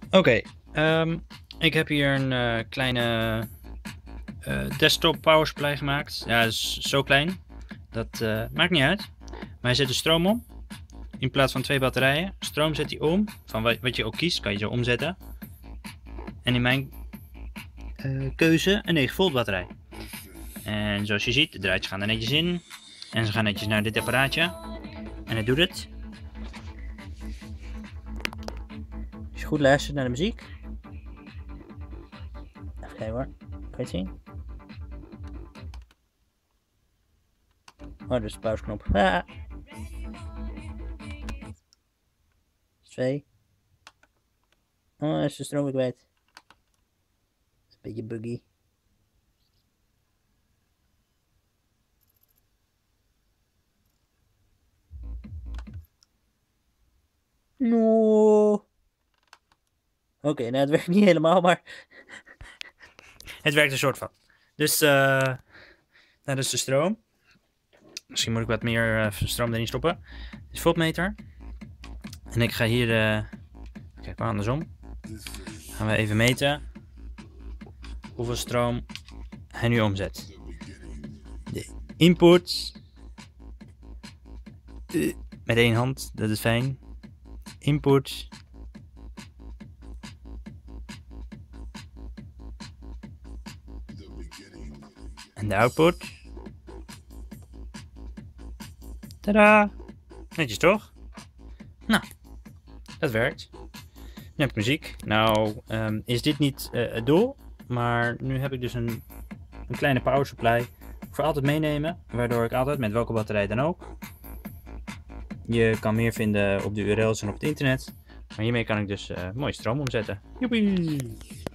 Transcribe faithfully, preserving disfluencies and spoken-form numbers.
Oké, okay, um, ik heb hier een uh, kleine uh, desktop power supply gemaakt. Ja, dat is zo klein. Dat uh, maakt niet uit. Maar hij zet de stroom om. In plaats van twee batterijen. Stroom zet hij om. Van wat je ook kiest, kan je zo omzetten. En in mijn uh, keuze een negen volt batterij. En zoals je ziet, de draadjes gaan er netjes in. En ze gaan netjes naar dit apparaatje. En het doet het. Als je goed luistert naar de muziek. Even kijken hoor. Kan je het zien? Oh, dat is de pauzeknop. Ah. Twee. Oh, is de stroom weer kwijt. Dat is een beetje buggy. No. Oké, okay, nou het werkt niet helemaal, maar het werkt een soort van. Dus, uh, nou, dat is de stroom. Misschien moet ik wat meer uh, stroom erin stoppen. Dit is voltmeter. En ik ga hier, uh, kijk maar andersom. Gaan we even meten hoeveel stroom hij nu omzet. De input. Uh, met één hand, dat is fijn. Input. En de output. Tadaa! Netjes toch? Nou, dat werkt. Nu heb ik muziek. Nou, um, is dit niet uh, het doel. Maar nu heb ik dus een, een kleine power supply voor altijd meenemen. Waardoor ik altijd, met welke batterij dan ook. Je kan meer vinden op de U R L's en op het internet. Maar hiermee kan ik dus uh, mooi stroom omzetten. Joepie!